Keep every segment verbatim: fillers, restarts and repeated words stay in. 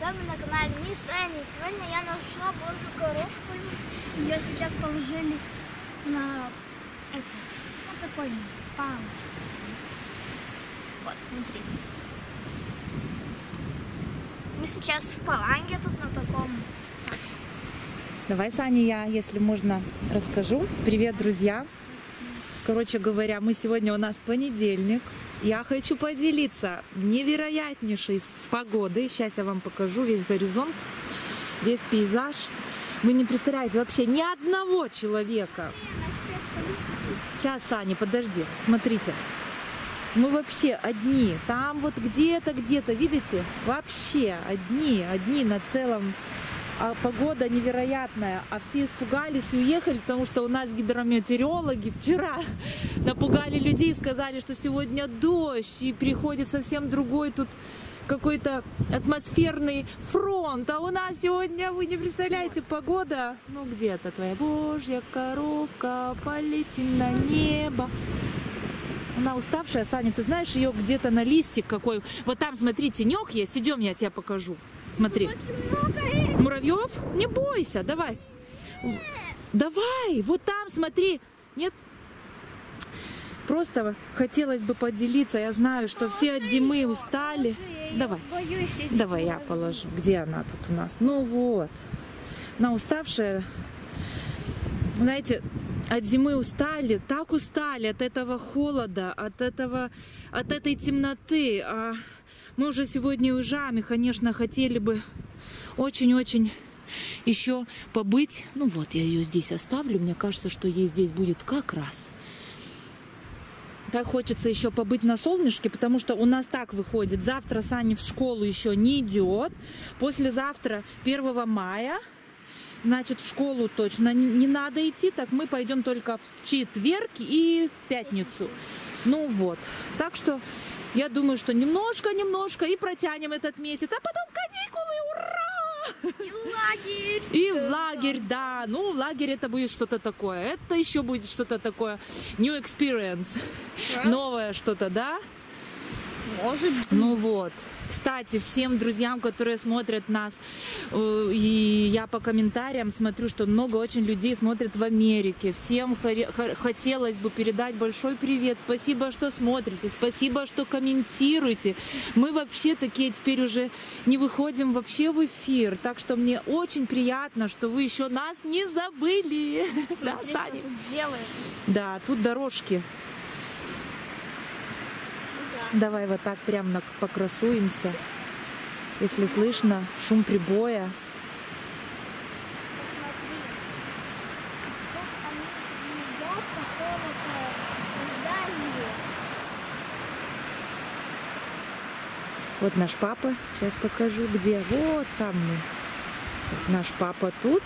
вами на канале Мисс Энни. Сегодня я нашла просто коровку. Ее сейчас положили на этот, вот такой палочку. Вот, смотрите. Мы сейчас в Паланге, тут на таком. Давай, Саня, я, если можно, расскажу. Привет, друзья. Короче говоря, мы сегодня у нас понедельник. Я хочу поделиться невероятнейшей погодой. Сейчас я вам покажу весь горизонт, весь пейзаж. Вы не представляете вообще ни одного человека. Сейчас, Саня, подожди, смотрите. Мы вообще одни. Там вот где-то, где-то, видите? Вообще одни, одни на целом. А погода невероятная, а все испугались и уехали, потому что у нас гидрометеорологи вчера напугали людей и сказали, что сегодня дождь, и приходит совсем другой тут какой-то атмосферный фронт. А у нас сегодня, вы не представляете, погода, ну где-то твоя божья коровка, полети на небо. Она уставшая, Саня, ты знаешь, ее где-то на листик какой. Вот там, смотри, тенек есть, идем, я тебе покажу. Смотри. Муравьев? Не бойся, давай. Давай, вот там, смотри. Нет? Просто хотелось бы поделиться. Я знаю, что все от зимы устали. Давай. Давай я положу. Где она тут у нас? Ну вот. Она уставшая. Знаете, от зимы устали, так устали от этого холода, от этого, от этой темноты. А мы уже сегодня уезжаем, и, конечно, хотели бы очень-очень еще побыть. Ну вот, я ее здесь оставлю. Мне кажется, что ей здесь будет как раз. Так хочется еще побыть на солнышке, потому что у нас так выходит. Завтра Саня в школу еще не идет. Послезавтра, первого мая, значит, в школу точно не надо идти. Так мы пойдем только в четверг и в пятницу. Ну вот. Так что я думаю, что немножко-немножко и протянем этот месяц, а потом каникулы, ура! И в лагерь. И в лагерь, да. Ну, в лагерь это будет что-то такое. Это еще будет что-то такое. New experience. Новое что-то, да? Может быть. Ну вот. Кстати, всем друзьям, которые смотрят нас, и я по комментариям смотрю, что много очень людей смотрят в Америке. Всем хотелось бы передать большой привет. Спасибо, что смотрите, спасибо, что комментируете. Мы вообще такие теперь уже не выходим вообще в эфир. Так что мне очень приятно, что вы еще нас не забыли. Да, Саня? Да, тут дорожки. Давай вот так прям покрасуемся. Если слышно шум прибоя. Посмотри. Тут они едят какого-то создания. Вот наш папа. Сейчас покажу, где. Вот там мы. Вот наш папа тут.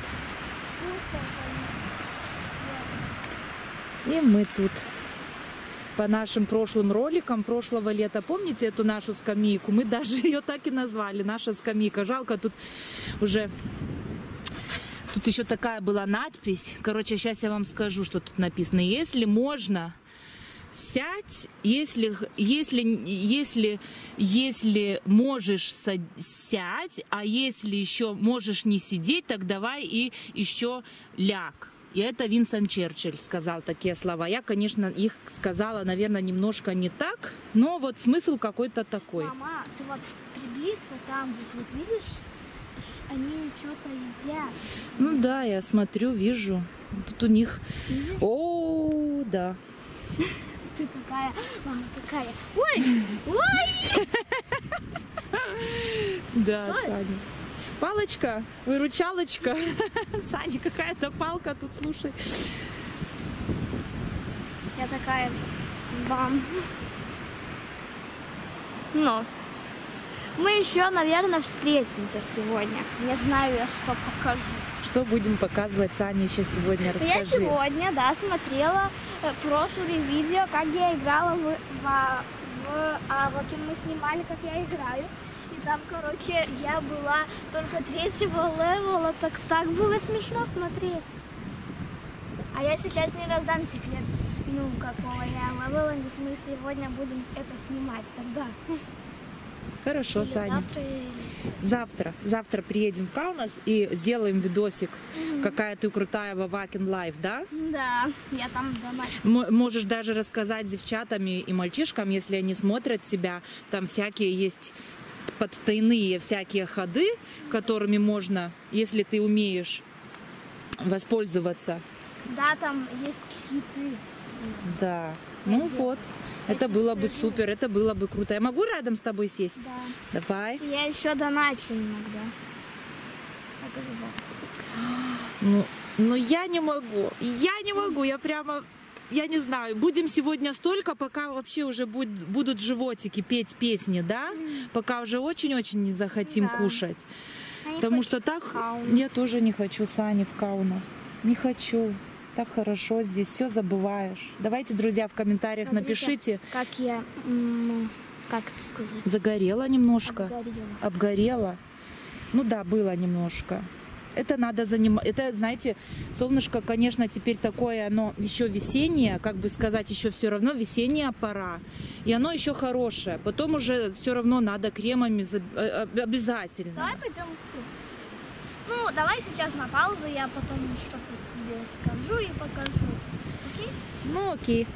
И мы тут. По нашим прошлым роликам прошлого лета, помните эту нашу скамейку? Мы даже ее так и назвали, наша скамейка. Жалко, тут уже, тут еще такая была надпись. Короче, сейчас я вам скажу, что тут написано. Если можно, сядь, если, если, если, если можешь сядь, а если еще можешь не сидеть, так давай и еще ляг. И это Винстон Черчилль сказал такие слова. Я, конечно, их сказала, наверное, немножко не так, но вот смысл какой-то такой. Мама, ты вот приблизь, то там, вот, вот видишь, они что-то едят. Ну да, я смотрю, вижу. Тут у них... Видишь? О, да. Ты такая, мама такая. Ой, ой! Да, Саня. Палочка, выручалочка. Саня, какая-то палка тут, слушай. Я такая, бам. Но мы еще, наверное, встретимся сегодня. Не знаю, я что покажу. Что будем показывать, Саня, еще сегодня? Расскажи. Я сегодня, да, смотрела прошлое видео, как я играла в, в, в а вот мы снимали, как я играю. И там, короче, я была только третьего левела, так так было смешно смотреть. А я сейчас не раздам секрет, ну, какого я левела, мы сегодня будем это снимать тогда. Хорошо, Или Саня. завтра или сегодня. Завтра. Завтра приедем в Каунас и сделаем видосик, Мгм. какая ты крутая в Вакен Лайф, да? Да, я там дома. М- Можешь даже рассказать девчатам и мальчишкам, если они смотрят тебя, там всякие есть подтайные всякие ходы, которыми можно, если ты умеешь воспользоваться. Да, там есть хиты. Да. Ну Я вот, Я это тебе было бы скажу. супер, это было бы круто. Я могу рядом с тобой сесть? Да. Давай. Я еще доначу иногда. Как называется? Ну, но я не могу. Я не могу. Я прямо, я не знаю. Будем сегодня столько, пока вообще уже будет, будут животики петь песни, да? Пока уже очень-очень не захотим Да. кушать. Я не Потому хочу что так в Каунас. я тоже не хочу, Саня, в Каунас. Не хочу. Так хорошо здесь, все забываешь. Давайте, друзья, в комментариях Смотрите, напишите. Как я, м, как это сказать, Загорела немножко? обгорела. Обгорела? Ну да, было немножко. Это надо занимать. Это, знаете, солнышко, конечно, теперь такое, оно еще весеннее, как бы сказать, еще все равно весенняя пора. И оно еще хорошее. Потом уже все равно надо кремами за- э, э, обязательно. Давай пойдем. Ну, давай сейчас на паузу, я потом что-то тебе скажу и покажу. Окей? Ну окей.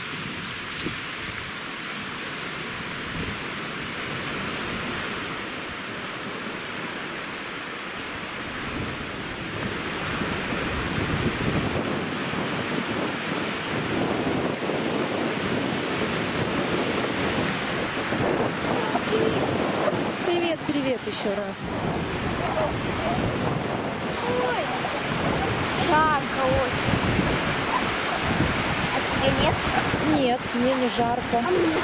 Привет, привет еще раз. Ой, жарко очень. А тебе нет? Нет, мне не жарко. А мне?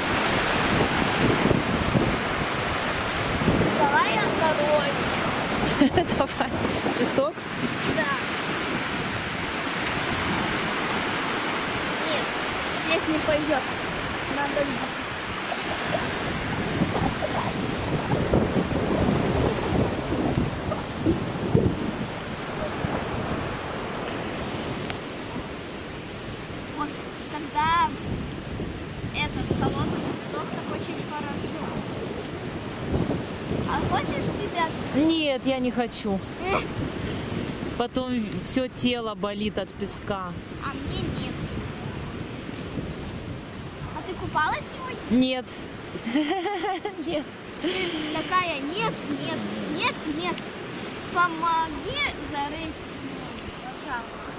Давай я зароюсь. Давай. Песок? Да. Нет, здесь не пойдет. Надо вот когда этот холодный песок, так очень хорошо. А хочешь тебя? Нет, я не хочу. Эх, Потом все тело болит от песка. а мне нет. А ты купалась сегодня? Нет. Нет. Ты такая, нет, нет, нет, нет. Помоги зарыть, пожалуйста.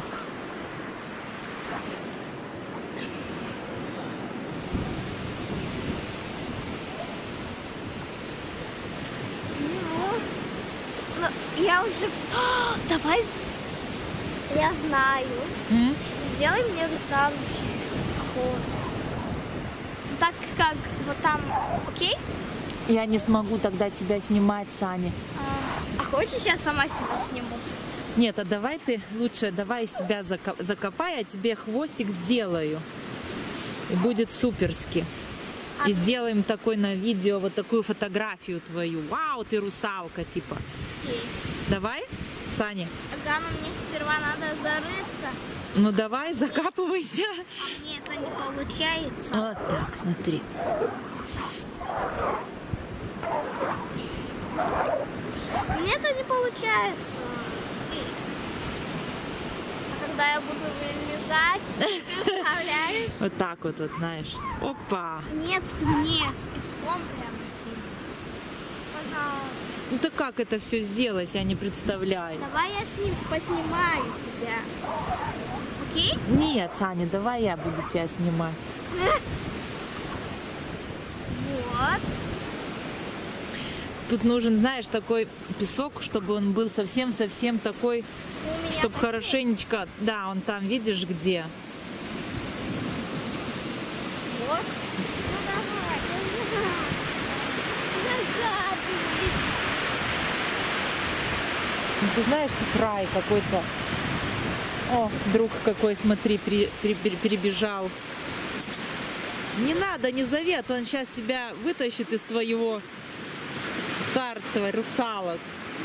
Ну, ну, я уже... О, давай, с- я знаю. М? Сделай мне русалочий хвост. Так как вот там, окей? Я не смогу тогда тебя снимать, Саня. А, а хочешь, я сама себя сниму? Нет, а давай ты лучше, давай себя зако- закопай, а тебе хвостик сделаю. И будет суперски. И сделаем такой на видео, вот такую фотографию твою. Вау, ты русалка, типа. Окей. Давай, Саня? Ага, но мне сперва надо зарыться, Ну давай, закапывайся. а мне это не получается. Вот так, смотри. Мне это не получается. А когда я буду вылезать, ты представляешь? Вот так вот, вот знаешь. Опа. Нет, ты мне с песком прямо здесь. Пожалуйста. Ну так как это все сделать, я не представляю. Давай я с ним поснимаю себя. Окей? Нет, Саня, давай я буду тебя снимать. Вот. Тут нужен, знаешь, такой песок, чтобы он был совсем-совсем такой, У меня чтобы такой. хорошенечко... Да, он там, видишь, где? Вот. Ну давай, давай. Загадывай. Ну, ты знаешь, тут рай какой-то. О, друг какой, смотри, при, при- при- перебежал. Не надо, не зови, а то он сейчас тебя вытащит из твоего царства русалок.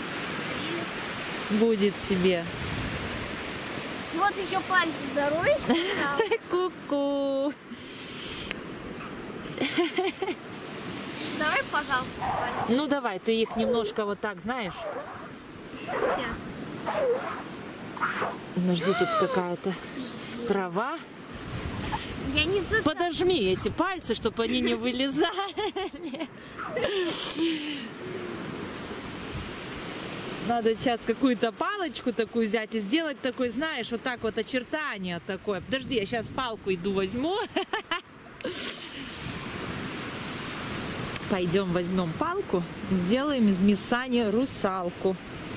Будет тебе. Вот еще пальцы зарой. Ку-ку. давай, пожалуйста, пальцы. Ну давай, ты их немножко вот так, знаешь? Все. Подожди, тут какая-то трава. Я не за... Подожми эти пальцы, чтобы они не вылезали. Надо сейчас какую-то палочку такую взять и сделать такой, знаешь, вот так вот очертание такое. Подожди, я сейчас палку иду возьму. Пойдем возьмем палку, сделаем из мисс Сани русалку.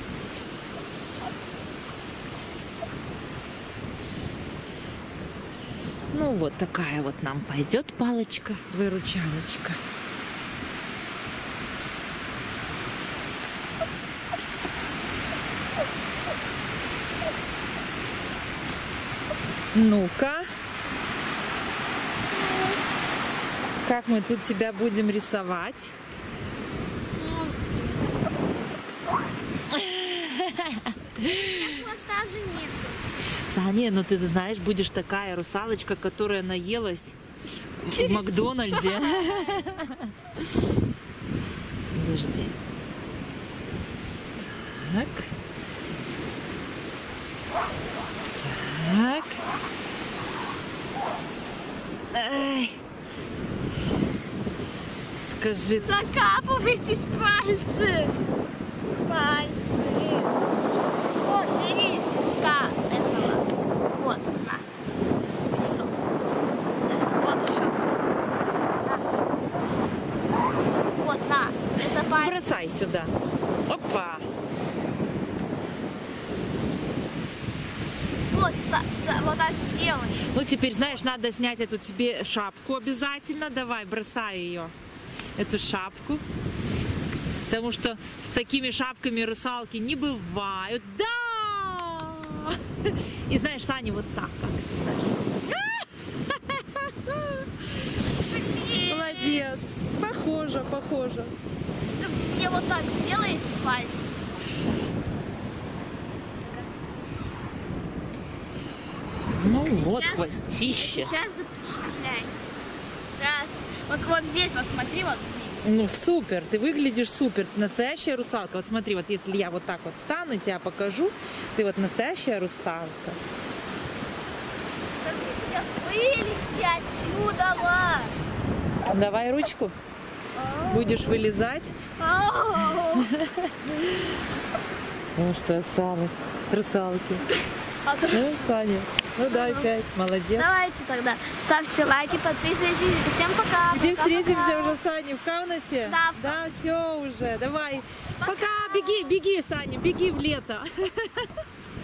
Ну вот такая вот нам пойдет палочка, выручалочка. Ну-ка. Как мы тут тебя будем рисовать? Хвоста же нет. Саня, ну ты знаешь, будешь такая русалочка, которая наелась в Макдональде. Подожди. Так. Так. Ай. Скажи. Закапывайтесь пальцы. Пальцы. Вот, бери песка этого. Вот, на. Песок. Вот еще. На. Вот, на. Это пальцы. Бросай сюда. Опа. Вот, за, за, вот так сделай. Ну, теперь, знаешь, надо снять эту тебе шапку обязательно. Давай, бросай ее. Эту шапку. Потому что с такими шапками русалки не бывают. Да! И знаешь, Саня, вот так, как ты знаешь. Молодец. Похоже, похоже. Ты мне вот так сделай эти пальцы. Ну А вот, сейчас, хвостище. Сейчас запечатляй. Раз. Вот, вот здесь, вот смотри, вот здесь. Ну супер, ты выглядишь супер. Ты настоящая русалка. Вот смотри, вот если я вот так вот встану, тебя покажу, ты вот настоящая русалка. Как мне сейчас вылезти отсюда, ла? Давай ручку. Будешь вылезать. Ну что осталось? Трусалки. А трус... Ну, Саня, ну да, опять, молодец. Давайте тогда ставьте лайки, подписывайтесь. Всем пока. Где пока, встретимся пока. уже, Саня, в Каунасе? Да, в Да, все уже, давай. Пока. Пока, беги, беги, Саня, беги в лето.